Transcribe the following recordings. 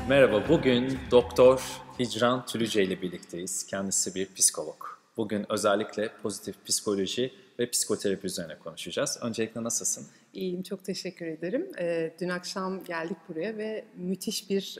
Merhaba, bugün Doktor Hicran Tülüce ile birlikteyiz. Kendisi bir psikolog. Bugün özellikle pozitif psikoloji ve psikoterapi üzerine konuşacağız. Öncelikle nasılsın? İyiyim, çok teşekkür ederim. Dün akşam geldik buraya ve müthiş bir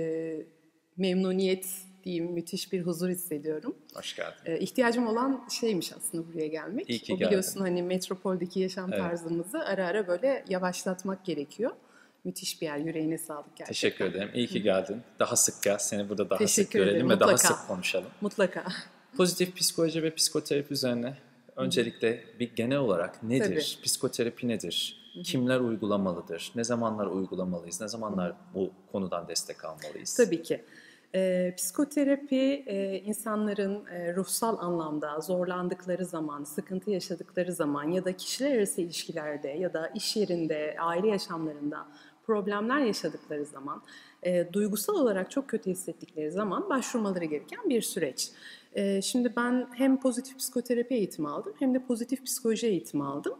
memnuniyet diyeyim, müthiş bir huzur hissediyorum. Hoş geldin. İhtiyacım olan şeymiş aslında buraya gelmek. İyi ki O geldin. biliyorsun hani metropoldeki yaşam Evet. tarzımızı ara ara böyle yavaşlatmak gerekiyor. Müthiş bir yer, yüreğine sağlık gerçekten. Teşekkür ederim. İyi ki geldin. Daha sık gel. Seni burada daha sık Teşekkür görelim ederim, ve daha mutlaka. sık konuşalım. Mutlaka. Pozitif psikoloji ve psikoterapi üzerine öncelikle bir genel olarak nedir? Tabii. Psikoterapi nedir? Kimler uygulamalıdır? Ne zamanlar uygulamalıyız? Ne zamanlar bu konudan destek almalıyız? Tabii ki. Psikoterapi insanların ruhsal anlamda zorlandıkları zaman, sıkıntı yaşadıkları zaman ya da kişiler arası ilişkilerde ya da iş yerinde, aile yaşamlarında problemler yaşadıkları zaman, duygusal olarak çok kötü hissettikleri zaman başvurmaları gereken bir süreç. Şimdi ben hem pozitif psikoterapi eğitimi aldım hem de pozitif psikoloji eğitimi aldım.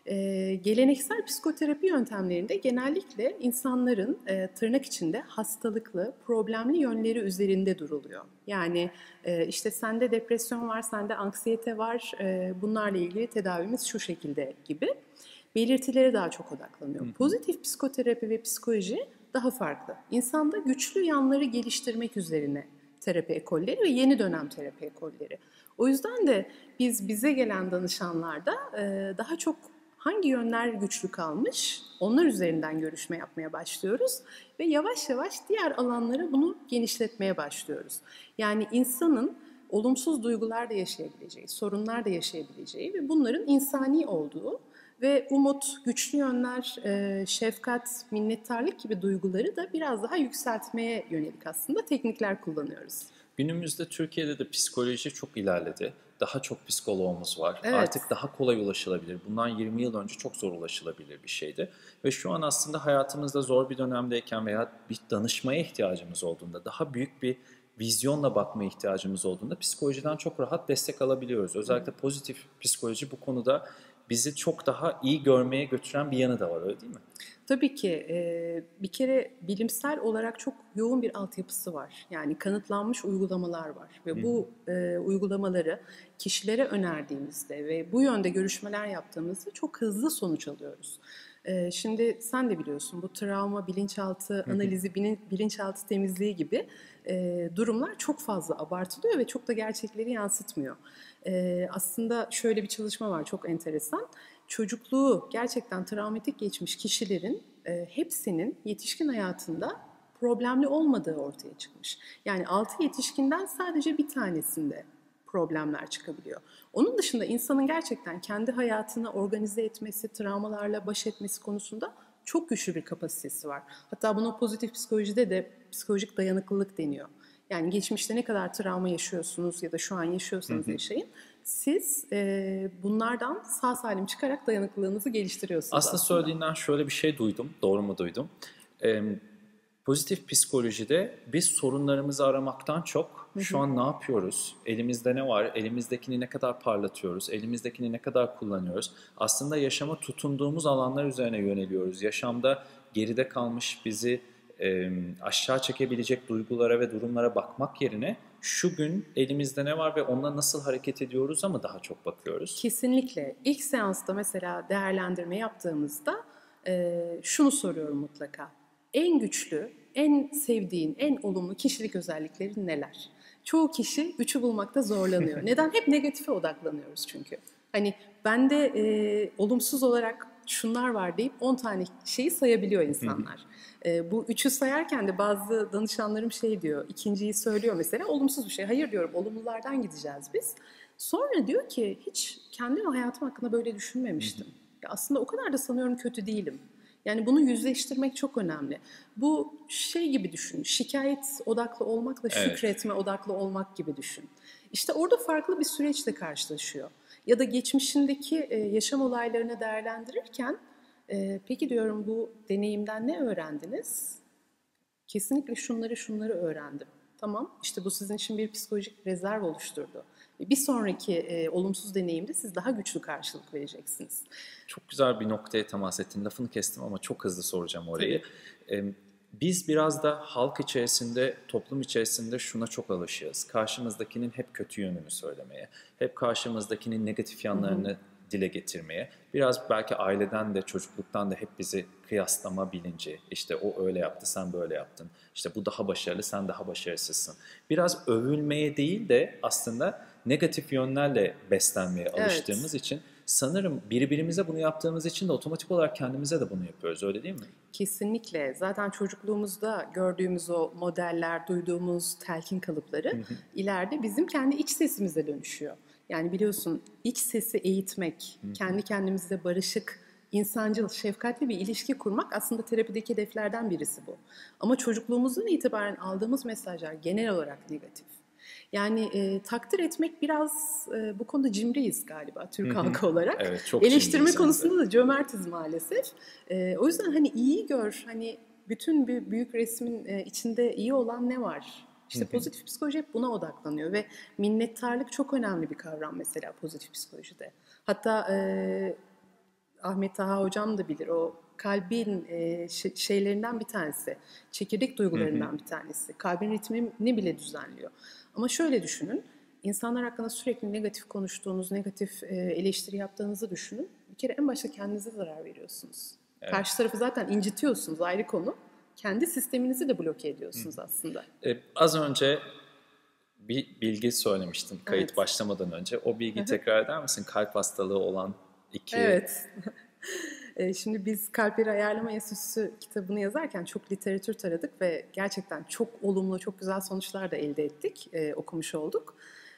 Geleneksel psikoterapi yöntemlerinde genellikle insanların tırnak içinde hastalıklı, problemli yönleri üzerinde duruluyor. Yani işte sende depresyon var, sende anksiyete var, bunlarla ilgili tedavimiz şu şekilde gibi belirtilere daha çok odaklanıyor. Pozitif psikoterapi ve psikoloji daha farklı. İnsanda güçlü yanları geliştirmek üzerine terapi ekolleri ve yeni dönem terapi ekolleri. O yüzden de biz bize gelen danışanlarda daha çok hangi yönler güçlü kalmış, onlar üzerinden görüşme yapmaya başlıyoruz ve yavaş yavaş diğer alanlara bunu genişletmeye başlıyoruz. Yani insanın olumsuz duygular da yaşayabileceği, sorunlar da yaşayabileceği ve bunların insani olduğu ve umut, güçlü yönler, şefkat, minnettarlık gibi duyguları da biraz daha yükseltmeye yönelik aslında teknikler kullanıyoruz. Günümüzde Türkiye'de de psikoloji çok ilerledi. Daha çok psikoloğumuz var. Evet. Artık daha kolay ulaşılabilir. Bundan 20 yıl önce çok zor ulaşılabilir bir şeydi. Ve şu an aslında hayatımızda zor bir dönemdeyken veya bir danışmaya ihtiyacımız olduğunda, daha büyük bir vizyonla bakmaya ihtiyacımız olduğunda psikolojiden çok rahat destek alabiliyoruz. Özellikle pozitif psikoloji bu konuda bizi çok daha iyi görmeye götüren bir yanı da var, öyle değil mi? Tabii ki bir kere bilimsel olarak çok yoğun bir altyapısı var. Yani kanıtlanmış uygulamalar var ve bu uygulamaları kişilere önerdiğimizde ve bu yönde görüşmeler yaptığımızda çok hızlı sonuç alıyoruz. Şimdi sen de biliyorsun bu travma, bilinçaltı analizi, bilinçaltı temizliği gibi durumlar çok fazla abartılıyor ve çok da gerçekleri yansıtmıyor. Aslında şöyle bir çalışma var çok enteresan. Çocukluğu gerçekten travmatik geçmiş kişilerin hepsinin yetişkin hayatında problemli olmadığı ortaya çıkmış. Yani 6 yetişkinden sadece bir tanesinde problemler çıkabiliyor. Onun dışında insanın gerçekten kendi hayatını organize etmesi, travmalarla baş etmesi konusunda çok güçlü bir kapasitesi var. Hatta buna pozitif psikolojide de psikolojik dayanıklılık deniyor. Yani geçmişte ne kadar travma yaşıyorsunuz ya da şu an yaşıyorsanız yaşayın. Siz bunlardan sağ salim çıkarak dayanıklılığınızı geliştiriyorsunuz Aslında söylediğinden şöyle bir şey duydum. Doğru mu duydum? Pozitif psikolojide biz sorunlarımızı aramaktan çok şu an ne yapıyoruz? Elimizde ne var? Elimizdekini ne kadar parlatıyoruz? Elimizdekini ne kadar kullanıyoruz? Aslında yaşama tutunduğumuz alanlar üzerine yöneliyoruz. Yaşamda geride kalmış bizi aşağı çekebilecek duygulara ve durumlara bakmak yerine şu gün elimizde ne var ve onunla nasıl hareket ediyoruz ama daha çok bakıyoruz. Kesinlikle. İlk seansta mesela değerlendirme yaptığımızda şunu soruyorum mutlaka. En güçlü, en sevdiğin, en olumlu kişilik özelliklerin neler? Çoğu kişi 3'ü bulmakta zorlanıyor. Neden? Hep negatife odaklanıyoruz çünkü. Hani bende olumsuz olarak şunlar var deyip 10 tane şeyi sayabiliyor insanlar. Bu 3'ü sayarken de bazı danışanlarım şey diyor, ikinciyi söylüyor mesela, olumsuz bir şey. Hayır diyorum, olumlulardan gideceğiz biz. Sonra diyor ki hiç kendi hayatım hakkında böyle düşünmemiştim. Ya aslında o kadar da sanıyorum kötü değilim. Yani bunu yüzleştirmek çok önemli. Bu şey gibi düşün, şikayet odaklı olmakla şükretme odaklı olmak gibi düşün. İşte orada farklı bir süreçle karşılaşıyor. Ya da geçmişindeki yaşam olaylarını değerlendirirken, peki diyorum bu deneyimden ne öğrendiniz? Kesinlikle şunları öğrendim. Tamam, işte bu sizin için bir psikolojik rezerv oluşturdu. Bir sonraki olumsuz deneyimde siz daha güçlü karşılık vereceksiniz. Çok güzel bir noktaya temas ettin. Lafını kestim ama çok hızlı soracağım orayı. Biz biraz da halk içerisinde, toplum içerisinde şuna çok alışığız. Karşımızdakinin hep kötü yönünü söylemeye, hep karşımızdakinin negatif yanlarını dile getirmeye. Biraz belki aileden de, çocukluktan da hep bizi kıyaslama bilinci. İşte o öyle yaptı, sen böyle yaptın. İşte bu daha başarılı, sen daha başarısızsın. Biraz övülmeye değil de aslında negatif yönlerle beslenmeye alıştığımız için sanırım birbirimize bunu yaptığımız için de otomatik olarak kendimize de bunu yapıyoruz, öyle değil mi? Kesinlikle. Zaten çocukluğumuzda gördüğümüz o modeller, duyduğumuz telkin kalıpları ileride bizim kendi iç sesimize dönüşüyor. Yani biliyorsun, iç sesi eğitmek, kendi kendimizle barışık, insancıl, şefkatli bir ilişki kurmak aslında terapideki hedeflerden birisi bu. Ama çocukluğumuzdan itibaren aldığımız mesajlar genel olarak negatif. Yani takdir etmek biraz bu konuda cimriyiz galiba Türk halkı olarak. Evet, çok Eleştirme cimriyiz konusunda da cömertiz maalesef. O yüzden hani iyi gör, hani bütün bir büyük resmin içinde iyi olan ne var? İşte pozitif psikoloji hep buna odaklanıyor ve minnettarlık çok önemli bir kavram mesela pozitif psikolojide. Hatta Ahmet Taha hocam da bilir, o kalbin şeylerinden bir tanesi, çekirdek duygularından bir tanesi. Kalbin ritmini bile düzenliyor. Ama şöyle düşünün, insanlar hakkında sürekli negatif konuştuğunuz, negatif eleştiri yaptığınızı düşünün. Bir kere en başta kendinize zarar veriyorsunuz. Evet. Karşı tarafı zaten incitiyorsunuz, ayrı konu. Kendi sisteminizi de bloke ediyorsunuz aslında. Az önce bir bilgi söylemiştin kayıt başlamadan önce. O bilgiyi tekrar eder misin? Kalp hastalığı olan iki... Evet. Şimdi biz Kalpleri Ayarlama Enstitüsü kitabını yazarken çok literatür taradık ve gerçekten çok olumlu, çok güzel sonuçlar da elde ettik, okumuş olduk.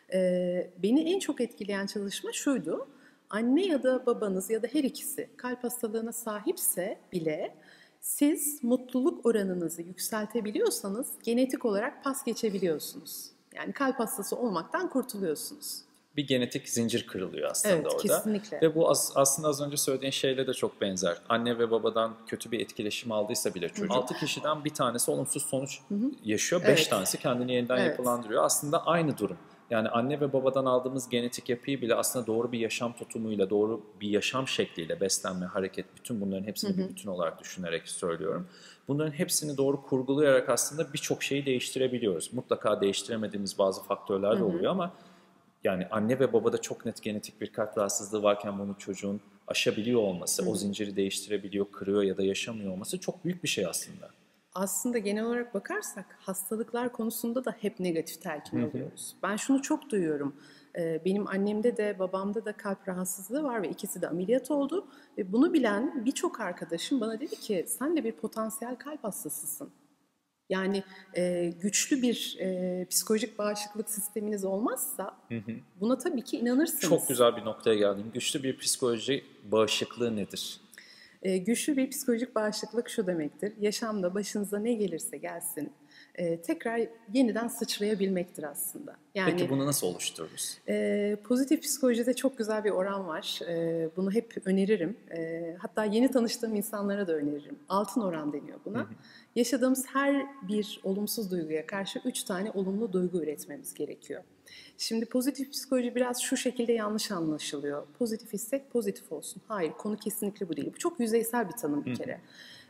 Beni en çok etkileyen çalışma şuydu: anne ya da babanız ya da her ikisi kalp hastalığına sahipse bile siz mutluluk oranınızı yükseltebiliyorsanız genetik olarak pas geçebiliyorsunuz. Yani kalp hastası olmaktan kurtuluyorsunuz. Bir genetik zincir kırılıyor aslında orada. Evet, kesinlikle. Ve bu aslında az önce söylediğin şeyle de çok benzer. Anne ve babadan kötü bir etkileşim aldıysa bile çocuk, 6 kişiden bir tanesi olumsuz sonuç yaşıyor, 5 tanesi kendini yeniden yapılandırıyor. Aslında aynı durum. Yani anne ve babadan aldığımız genetik yapıyı bile aslında doğru bir yaşam tutumuyla, doğru bir yaşam şekliyle, beslenme, hareket, bütün bunların hepsini bir bütün olarak düşünerek söylüyorum. Bunların hepsini doğru kurgulayarak aslında birçok şeyi değiştirebiliyoruz. Mutlaka değiştiremediğimiz bazı faktörler de oluyor ama yani anne ve babada çok net genetik bir kalp rahatsızlığı varken bunu çocuğun aşabiliyor olması, o zinciri değiştirebiliyor, kırıyor ya da yaşamıyor olması çok büyük bir şey aslında. Aslında genel olarak bakarsak hastalıklar konusunda da hep negatif telkin alıyoruz. Ben şunu çok duyuyorum. Benim annemde de babamda da kalp rahatsızlığı var ve ikisi de ameliyat oldu. Ve bunu bilen birçok arkadaşım bana dedi ki sen de bir potansiyel kalp hastasısın. Yani güçlü bir psikolojik bağışıklık sisteminiz olmazsa buna tabii ki inanırsınız. Çok güzel bir noktaya geldin. Güçlü bir psikoloji bağışıklığı nedir? Güçlü bir psikolojik bağışıklık şu demektir: yaşamda başınıza ne gelirse gelsin tekrar yeniden sıçrayabilmektir aslında. Yani, peki bunu nasıl oluştururuz? Pozitif psikolojide çok güzel bir oran var. Bunu hep öneririm. Hatta yeni tanıştığım insanlara da öneririm. Altın oran deniyor buna. Yaşadığımız her bir olumsuz duyguya karşı 3 tane olumlu duygu üretmemiz gerekiyor. Şimdi pozitif psikoloji biraz şu şekilde yanlış anlaşılıyor. Pozitif hisset, pozitif olsun. Hayır, konu kesinlikle bu değil. Bu çok yüzeysel bir tanım bir kere.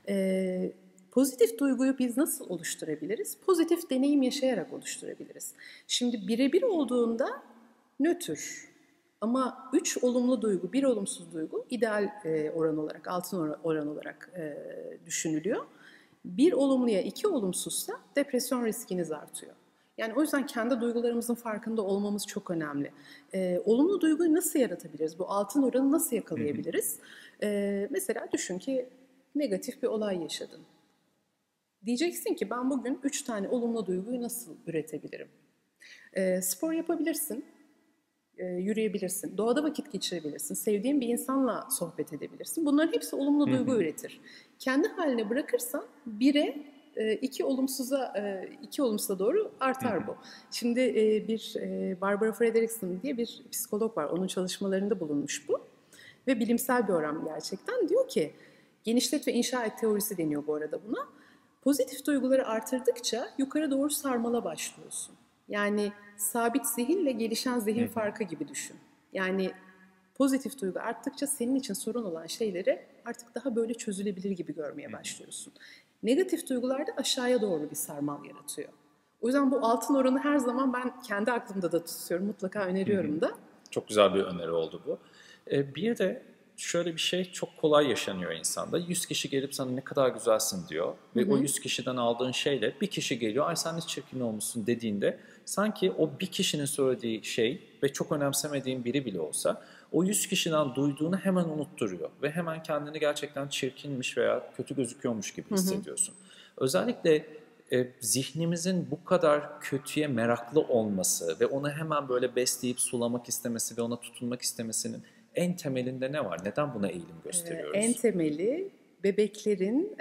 Pozitif duyguyu biz nasıl oluşturabiliriz? Pozitif deneyim yaşayarak oluşturabiliriz. Şimdi birebir olduğunda nötr. Ama 3 olumlu duygu, 1 olumsuz duygu ideal oran olarak, altın oran olarak düşünülüyor. 1 olumluya 2 olumsuzsa depresyon riskiniz artıyor. Yani o yüzden kendi duygularımızın farkında olmamız çok önemli. Olumlu duyguyu nasıl yaratabiliriz? Bu altın oranı nasıl yakalayabiliriz? Mesela düşün ki negatif bir olay yaşadın. Diyeceksin ki ben bugün 3 tane olumlu duyguyu nasıl üretebilirim? Spor yapabilirsin, yürüyebilirsin, doğada vakit geçirebilirsin, sevdiğin bir insanla sohbet edebilirsin. Bunların hepsi olumlu duygu üretir. Kendi haline bırakırsan 1'e 2 olumsuza doğru artar bu. Şimdi bir Barbara Fredrickson diye bir psikolog var. Onun çalışmalarında bulunmuş bu. Ve bilimsel bir oran gerçekten. Diyor ki, genişlet ve inşa et teorisi deniyor bu arada buna. Pozitif duyguları artırdıkça yukarı doğru sarmala başlıyorsun. Yani sabit zihinle gelişen zihin farkı gibi düşün. Yani pozitif duygu arttıkça senin için sorun olan şeyleri artık daha böyle çözülebilir gibi görmeye başlıyorsun. Negatif duygular da aşağıya doğru bir sarmal yaratıyor. O yüzden bu altın oranı her zaman ben kendi aklımda da tutuyorum. Mutlaka öneriyorum da. Çok güzel bir öneri oldu bu. Bir de şöyle bir şey çok kolay yaşanıyor insanda. 100 kişi gelip sana ne kadar güzelsin diyor. Ve o 100 kişiden aldığın şeyle bir kişi geliyor, ay sen ne çirkin olmuşsun dediğinde sanki o bir kişinin söylediği şey ve çok önemsemediğin biri bile olsa o 100 kişiden duyduğunu hemen unutturuyor. Ve hemen kendini gerçekten çirkinmiş veya kötü gözüküyormuş gibi hissediyorsun. Özellikle zihnimizin bu kadar kötüye meraklı olması ve onu hemen böyle besleyip sulamak istemesi ve ona tutunmak istemesinin en temelinde ne var? Neden buna eğilim gösteriyoruz? En temeli bebeklerin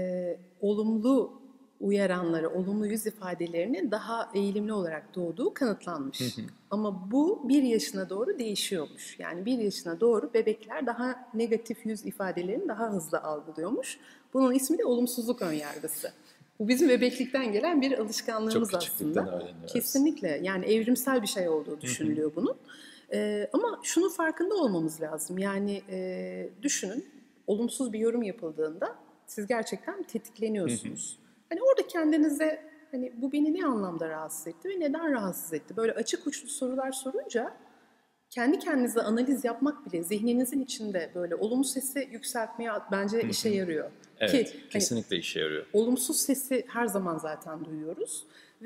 olumlu uyaranları, olumlu yüz ifadelerinin daha eğilimli olarak doğduğu kanıtlanmış. Ama bu 1 yaşına doğru değişiyormuş. Yani 1 yaşına doğru bebekler daha negatif yüz ifadelerini daha hızlı algılıyormuş. Bunun ismi de olumsuzluk önyargısı. Bu bizim bebeklikten gelen bir alışkanlığımız aslında. Öğreniyoruz. Kesinlikle. Yani evrimsel bir şey olduğu düşünülüyor bunun. Ama şunun farkında olmamız lazım. Yani düşünün, olumsuz bir yorum yapıldığında siz gerçekten tetikleniyorsunuz. Hani orada kendinize hani bu beni ne anlamda rahatsız etti ve neden rahatsız etti? Böyle açık uçlu sorular sorunca kendi kendinize analiz yapmak bile zihninizin içinde böyle olumlu sesi yükseltmeye bence işe yarıyor. Evet, Ki, kesinlikle işe yarıyor. Olumsuz sesi her zaman zaten duyuyoruz.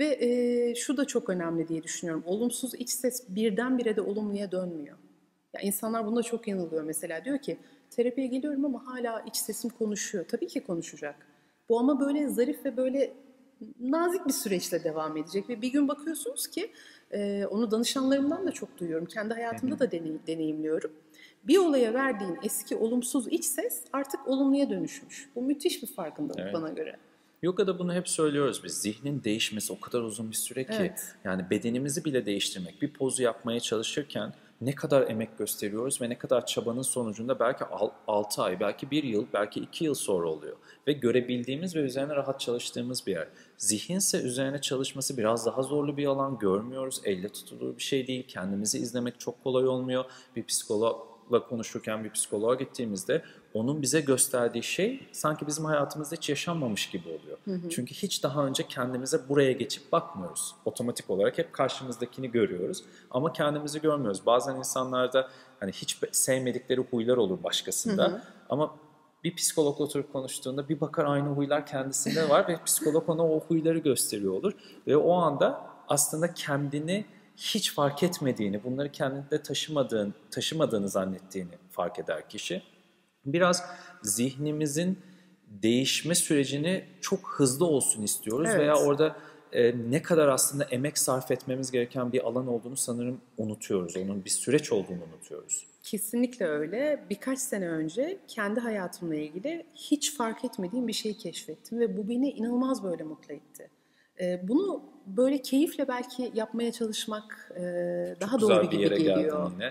Ve şu da çok önemli diye düşünüyorum. Olumsuz iç ses birdenbire de olumluya dönmüyor. Ya insanlar bunda çok yanılıyor mesela. Diyor ki terapiye geliyorum ama hala iç sesim konuşuyor. Tabii ki konuşacak. Bu ama böyle zarif ve böyle nazik bir süreçle devam edecek. Ve bir gün bakıyorsunuz ki onu danışanlarımdan da çok duyuyorum. Kendi hayatımda da deneyimliyorum. Bir olaya verdiğin eski olumsuz iç ses artık olumluya dönüşmüş. Bu müthiş bir farkındalık bana göre. Yoga'da bunu hep söylüyoruz biz. Zihnin değişmesi o kadar uzun bir süre ki yani bedenimizi bile değiştirmek, bir pozu yapmaya çalışırken ne kadar emek gösteriyoruz ve ne kadar çabanın sonucunda belki 6 ay, belki 1 yıl, belki 2 yıl sonra oluyor. Ve görebildiğimiz ve üzerine rahat çalıştığımız bir yer. Zihinse üzerine çalışması biraz daha zorlu bir alan, görmüyoruz, elle tutulur bir şey değil. Kendimizi izlemek çok kolay olmuyor. Bir psikologla konuşurken bir psikoloğa gittiğimizde onun bize gösterdiği şey sanki bizim hayatımızda hiç yaşanmamış gibi oluyor. Çünkü hiç daha önce kendimize buraya geçip bakmıyoruz. Otomatik olarak hep karşımızdakini görüyoruz ama kendimizi görmüyoruz. Bazen insanlarda hani hiç sevmedikleri huylar olur başkasında ama bir psikologla oturup konuştuğunda bir bakar aynı huylar kendisinde var ve psikolog ona o huyları gösteriyor olur. Ve o anda aslında kendini hiç fark etmediğini, bunları kendinde taşımadığını zannettiğini fark eder kişi. Biraz zihnimizin değişme sürecini çok hızlı olsun istiyoruz veya orada ne kadar aslında emek sarf etmemiz gereken bir alan olduğunu sanırım unutuyoruz. Onun bir süreç olduğunu unutuyoruz. Kesinlikle öyle. Birkaç sene önce kendi hayatımla ilgili hiç fark etmediğim bir şeyi keşfettim ve bu beni inanılmaz böyle mutlu etti. Bunu böyle keyifle belki yapmaya çalışmak daha doğru gibi geliyor. Yine.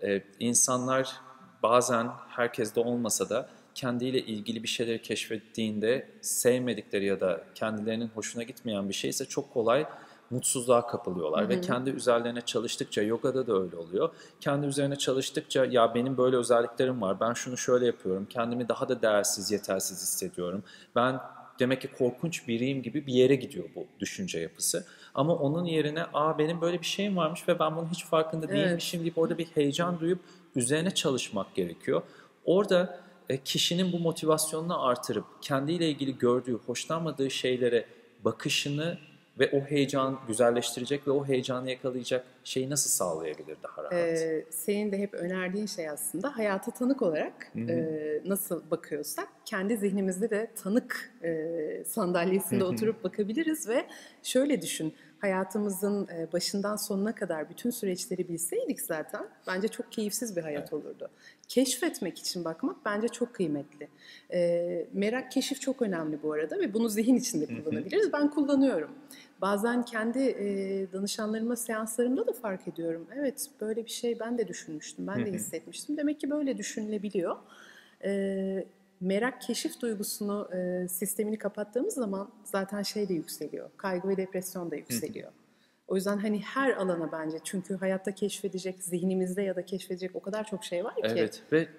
İnsanlar bazen herkeste olmasa da kendiyle ilgili bir şeyleri keşfettiğinde sevmedikleri ya da kendilerinin hoşuna gitmeyen bir şeyse çok kolay mutsuzluğa kapılıyorlar. Ve kendi üzerlerine çalıştıkça, yogada da öyle oluyor. Kendi üzerine çalıştıkça ya benim böyle özelliklerim var, ben şunu şöyle yapıyorum, kendimi daha da değersiz, yetersiz hissediyorum. Ben demek ki korkunç biriyim gibi bir yere gidiyor bu düşünce yapısı. Ama onun yerine benim böyle bir şeyim varmış ve ben bunun hiç farkında değilmişim deyip orada bir heyecan duyup üzerine çalışmak gerekiyor. Orada kişinin bu motivasyonunu artırıp kendiyle ilgili gördüğü, hoşlanmadığı şeylere bakışını ve o heyecanı güzelleştirecek ve o heyecanı yakalayacak şeyi nasıl sağlayabilir daha rahat? Senin de hep önerdiğin şey aslında hayata tanık olarak nasıl bakıyorsak kendi zihnimizde de tanık sandalyesinde oturup bakabiliriz ve şöyle düşün. Hayatımızın başından sonuna kadar bütün süreçleri bilseydik zaten bence çok keyifsiz bir hayat olurdu. Keşfetmek için bakmak bence çok kıymetli. Merak, keşif çok önemli bu arada ve bunu zihin içinde kullanabiliriz. Ben kullanıyorum. Bazen kendi danışanlarıma, seanslarımda da fark ediyorum. Evet, böyle bir şey ben de düşünmüştüm, ben de hissetmiştim. Demek ki böyle düşünülebiliyor. Merak, keşif duygusunu, sistemini kapattığımız zaman zaten şey de yükseliyor. Kaygı ve depresyon da yükseliyor. O yüzden hani her alana bence, çünkü hayatta keşfedecek, zihnimizde ya da keşfedecek o kadar çok şey var ki. Evet ve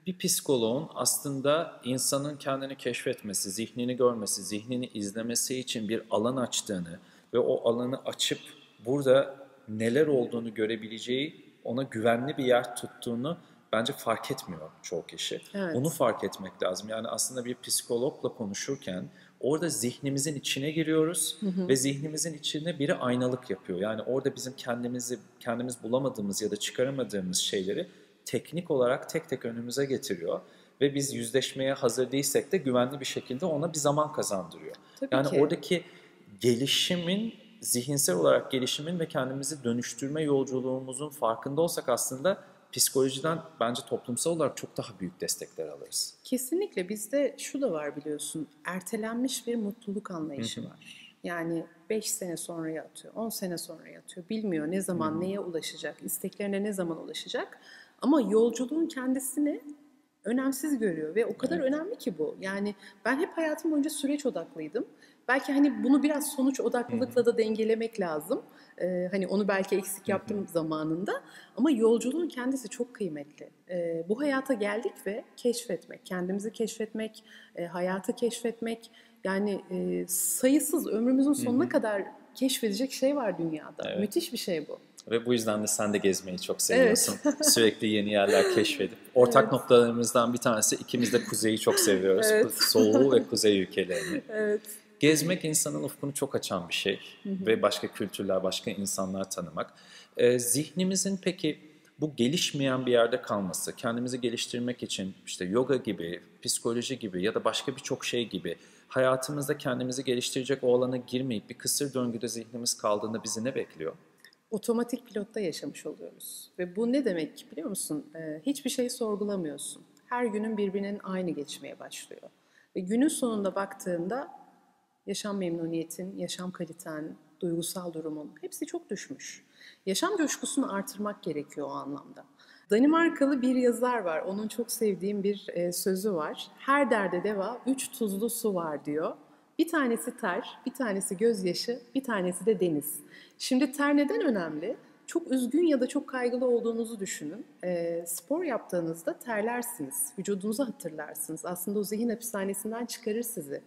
bir psikoloğun aslında insanın kendini keşfetmesi, zihnini görmesi, zihnini izlemesi için bir alan açtığını ve o alanı açıp burada neler olduğunu görebileceği, ona güvenli bir yer tuttuğunu bence fark etmiyor çoğu kişi. Bunu Evet. fark etmek lazım. Yani aslında bir psikologla konuşurken orada zihnimizin içine giriyoruz ve zihnimizin içine biri aynalık yapıyor. Yani orada bizim kendimiz bulamadığımız ya da çıkaramadığımız şeyleri teknik olarak tek tek önümüze getiriyor ve biz yüzleşmeye hazır değilsek de güvenli bir şekilde ona bir zaman kazandırıyor. Tabii Yani ki. oradaki gelişimin, zihinsel olarak gelişimin ve kendimizi dönüştürme yolculuğumuzun farkında olsak aslında psikolojiden bence toplumsal olarak çok daha büyük destekler alırız. Kesinlikle bizde şu da var biliyorsun, ertelenmiş bir mutluluk anlayışı var. Yani 5 sene sonraya atıyor, 10 sene sonraya atıyor. Bilmiyor ne zaman neye ulaşacak, isteklerine ne zaman ulaşacak. Ama yolculuğun kendisini önemsiz görüyor ve o kadar önemli ki bu. Yani ben hep hayatım boyunca süreç odaklıydım. Belki hani bunu biraz sonuç odaklılıkla da dengelemek lazım. Hani onu belki eksik yaptım zamanında. Ama yolculuğun kendisi çok kıymetli. Bu hayata geldik ve keşfetmek, kendimizi keşfetmek, hayatı keşfetmek. Yani sayısız ömrümüzün sonuna kadar keşfedecek şey var dünyada. Evet. Müthiş bir şey bu. Ve bu yüzden de sen de gezmeyi çok Evet. seviyorsun. Sürekli yeni yerler keşfedip. Ortak noktalarımızdan bir tanesi, ikimiz de kuzeyi çok seviyoruz. Evet. Soğuğu ve kuzey ülkelerini. Evet. Gezmek insanın ufkunu çok açan bir şey. Ve başka kültürler, başka insanlar tanımak. Zihnimizin peki bu gelişmeyen bir yerde kalması, kendimizi geliştirmek için işte yoga gibi, psikoloji gibi ya da başka birçok şey gibi hayatımızda kendimizi geliştirecek o alana girmeyip bir kısır döngüde zihnimiz kaldığında bizi ne bekliyor? Otomatik pilotta yaşamış oluyoruz. Ve bu ne demek biliyor musun? Hiçbir şey sorgulamıyorsun. Her günün birbirinin aynı geçmeye başlıyor. Ve günün sonunda baktığında yaşam memnuniyetin, yaşam kaliten, duygusal durumun hepsi çok düşmüş. Yaşam coşkusunu artırmak gerekiyor o anlamda. Danimarkalı bir yazar var. Onun çok sevdiğim bir sözü var. Her derde deva 3 tuzlu su var diyor. Bir tanesi ter, bir tanesi gözyaşı, bir tanesi de deniz. Şimdi ter neden önemli? Çok üzgün ya da çok kaygılı olduğunuzu düşünün. Spor yaptığınızda terlersiniz, vücudunuzu hatırlarsınız. Aslında o zihin hapishanesinden çıkarır sizi.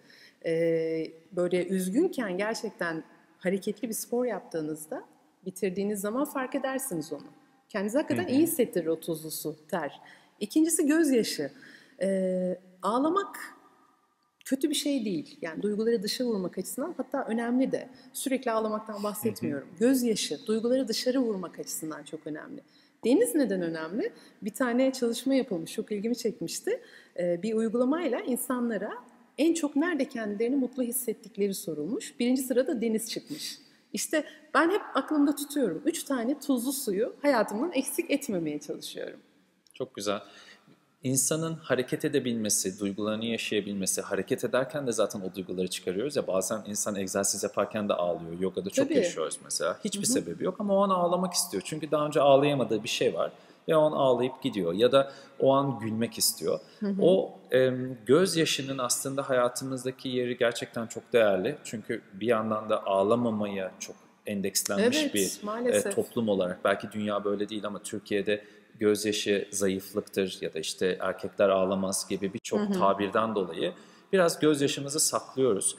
Böyle üzgünken gerçekten hareketli bir spor yaptığınızda bitirdiğiniz zaman fark edersiniz onu. Kendinizi hakikaten iyi hissettirir o tuzlu su, ter. İkincisi gözyaşı. Ağlamak kötü bir şey değil. Yani duyguları dışa vurmak açısından hatta önemli de. Sürekli ağlamaktan bahsetmiyorum. Gözyaşı, duyguları dışarı vurmak açısından çok önemli. Deniz neden önemli? Bir tane çalışma yapılmış, çok ilgimi çekmişti. Bir uygulamayla insanlara en çok nerede kendilerini mutlu hissettikleri sorulmuş. Birinci sırada deniz çıkmış. İşte ben hep aklımda tutuyorum. 3 tane tuzlu suyu hayatımdan eksik etmemeye çalışıyorum. Çok güzel. İnsanın hareket edebilmesi, duygularını yaşayabilmesi, hareket ederken de zaten o duyguları çıkarıyoruz ya, bazen insan egzersiz yaparken de ağlıyor. Yogada çok Tabii. yaşıyoruz mesela. Hiçbir sebebi yok ama o an ağlamak istiyor. Çünkü daha önce ağlayamadığı bir şey var ve o an ağlayıp gidiyor ya da o an gülmek istiyor. O gözyaşının aslında hayatımızdaki yeri gerçekten çok değerli. Çünkü bir yandan da ağlamamaya çok endekslenmiş Evet, bir maalesef. toplum olarak. Belki dünya böyle değil ama Türkiye'de gözyaşı zayıflıktır ya da işte erkekler ağlamaz gibi birçok tabirden dolayı biraz gözyaşımızı saklıyoruz.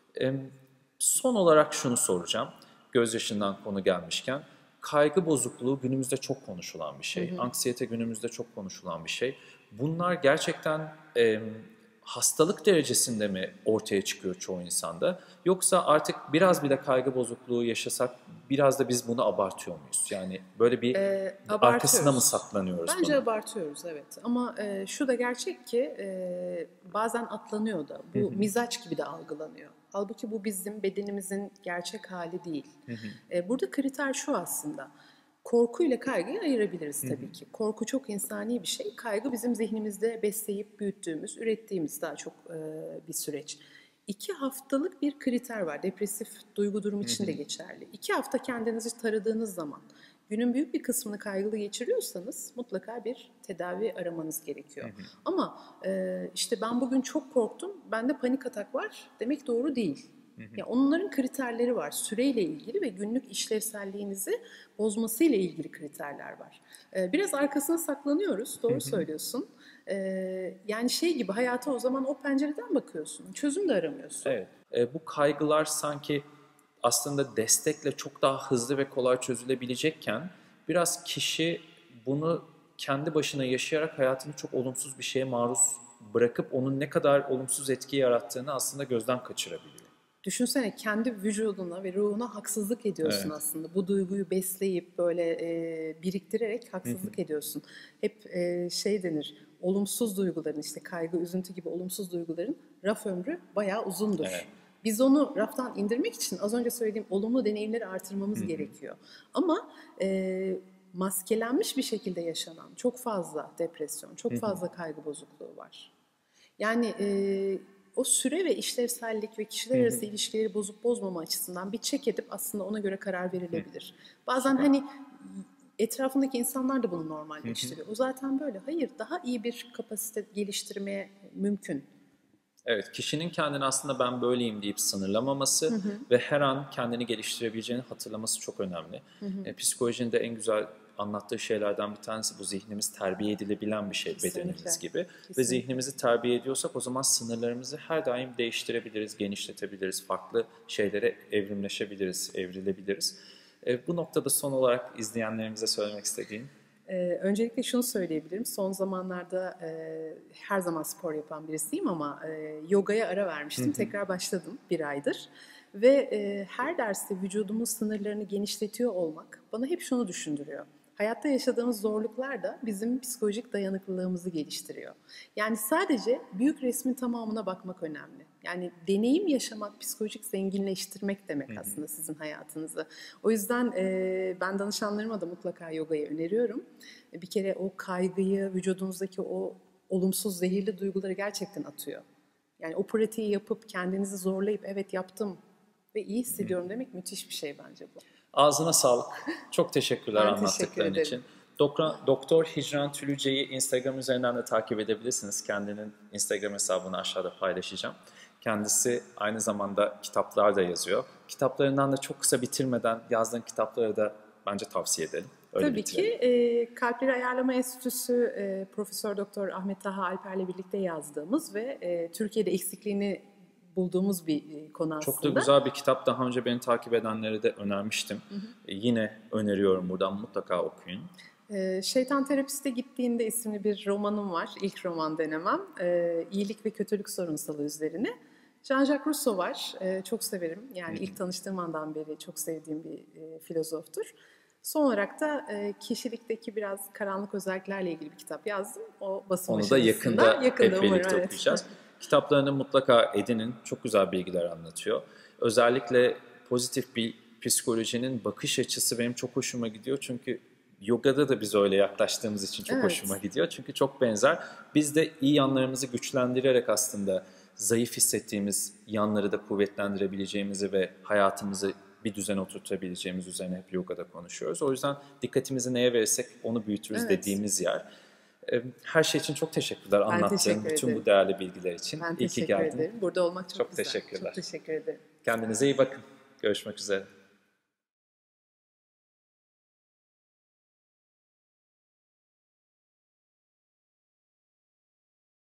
Son olarak şunu soracağım. Gözyaşından konu gelmişken, kaygı bozukluğu günümüzde çok konuşulan bir şey. Anksiyete günümüzde çok konuşulan bir şey. Bunlar gerçekten hastalık derecesinde mi ortaya çıkıyor çoğu insanda? Yoksa artık biraz bile kaygı bozukluğu yaşasak biraz da biz bunu abartıyor muyuz? Yani böyle bir arkasına mı saklanıyoruz Bence bunun? abartıyoruz, evet. Ama şu da gerçek ki bazen atlanıyor da. Bu mizaç gibi de algılanıyor. Halbuki bu bizim bedenimizin gerçek hali değil. Burada kriter şu aslında. Korku ile kaygıyı ayırabiliriz tabii ki. Korku çok insani bir şey. Kaygı bizim zihnimizde besleyip büyüttüğümüz, ürettiğimiz daha çok bir süreç. 2 haftalık bir kriter var. Depresif duygu durumu için de geçerli. 2 hafta kendinizi taradığınız zaman, günün büyük bir kısmını kaygılı geçiriyorsanız mutlaka bir tedavi aramanız gerekiyor. Ama işte ben bugün çok korktum, bende panik atak var demek doğru değil. Ya onların kriterleri var. Süreyle ilgili ve günlük işlevselliğinizi bozmasıyla ilgili kriterler var. Biraz arkasına saklanıyoruz, doğru söylüyorsun. Yani şey gibi, hayata o zaman o pencereden bakıyorsun. Çözüm de aramıyorsun. Evet. Bu kaygılar sanki aslında destekle çok daha hızlı ve kolay çözülebilecekken biraz kişi bunu kendi başına yaşayarak hayatını çok olumsuz bir şeye maruz bırakıp onun ne kadar olumsuz etki yarattığını aslında gözden kaçırabiliyor. Düşünsene, kendi vücuduna ve ruhuna haksızlık ediyorsun aslında. Bu duyguyu besleyip böyle biriktirerek haksızlık ediyorsun. Hep şey denir, olumsuz duyguların, işte kaygı, üzüntü gibi olumsuz duyguların raf ömrü bayağı uzundur. Evet. Biz onu raftan indirmek için az önce söylediğim olumlu deneyimleri artırmamız gerekiyor. Ama maskelenmiş bir şekilde yaşanan çok fazla depresyon, çok fazla kaygı bozukluğu var. Yani o süre ve işlevsellik ve kişiler arası ilişkileri bozup bozmama açısından bir check edip aslında ona göre karar verilebilir. Bazen hani etrafındaki insanlar da bunu normalleştiriyor. O zaten böyle. Hayır, daha iyi bir kapasite geliştirmeye mümkün. Evet, kişinin kendini aslında ben böyleyim deyip sınırlamaması ve her an kendini geliştirebileceğini hatırlaması çok önemli. Psikolojinin de en güzel anlattığı şeylerden bir tanesi bu, zihnimiz terbiye edilebilen bir şey. Kesinlikle. Bedenimiz gibi. Kesinlikle. Ve zihnimizi terbiye ediyorsak o zaman sınırlarımızı her daim değiştirebiliriz, genişletebiliriz, farklı şeylere evrilebiliriz. Bu noktada son olarak izleyenlerimize söylemek istediğim? Öncelikle şunu söyleyebilirim. Son zamanlarda her zaman spor yapan birisiyim ama yogaya ara vermiştim. Tekrar başladım 1 aydır. Ve her derste vücudumun sınırlarını genişletiyor olmak bana hep şunu düşündürüyor. Hayatta yaşadığımız zorluklar da bizim psikolojik dayanıklılığımızı geliştiriyor. Yani sadece büyük resmin tamamına bakmak önemli. Yani deneyim yaşamak, psikolojik zenginleştirmek demek aslında sizin hayatınızı. O yüzden ben danışanlarıma da mutlaka yogayı öneriyorum. Bir kere o kaygıyı, vücudunuzdaki o olumsuz, zehirli duyguları gerçekten atıyor. Yani o pratiği yapıp kendinizi zorlayıp evet yaptım ve iyi hissediyorum demek müthiş bir şey bence bu. Ağzına sağlık. Çok teşekkürler ben anlattıkların için. Doktor Hicran Tülüce'yi Instagram üzerinden de takip edebilirsiniz. Kendinin Instagram hesabını aşağıda paylaşacağım. Kendisi aynı zamanda kitaplar da yazıyor. Kitaplarından da çok kısa bitirmeden yazdığın kitapları da bence tavsiye edelim. Öyle tabii bitirelim. Ki Kalpleri Ayarlama Enstitüsü Profesör Doktor Ahmet Taha Alper'le birlikte yazdığımız ve Türkiye'de eksikliğini bulduğumuz bir konu aslında. Çok da güzel bir kitap. Daha önce beni takip edenlere de önermiştim. Yine öneriyorum, buradan mutlaka okuyun. Şeytan Terapiste Gittiğinde isimli bir romanım var. İlk roman denemem. İyilik ve kötülük sorunsalı üzerine. Jean-Jacques Rousseau var. Çok severim. Yani ilk tanıştığım andan beri çok sevdiğim bir filozoftur. Son olarak da kişilikteki biraz karanlık özelliklerle ilgili bir kitap yazdım. O basım aşamasında. Onu da yakında hep umarım, birlikte okuyacağız. Kitaplarını mutlaka edinin. Çok güzel bilgiler anlatıyor. Özellikle pozitif bir psikolojinin bakış açısı benim çok hoşuma gidiyor. Çünkü yogada da biz öyle yaklaştığımız için çok hoşuma gidiyor. Çünkü çok benzer. Biz de iyi yanlarımızı güçlendirerek aslında zayıf hissettiğimiz yanları da kuvvetlendirebileceğimizi ve hayatımızı bir düzene oturtabileceğimiz üzerine hep yogada konuşuyoruz. O yüzden dikkatimizi neye verirsek onu büyütürüz dediğimiz yer. Her şey için çok teşekkürler anlattığın bütün bu değerli bilgiler için. Ben teşekkür ederim. Burada olmak çok güzel. Teşekkürler. Çok teşekkür ederim. Kendinize iyi bakın. Görüşmek üzere.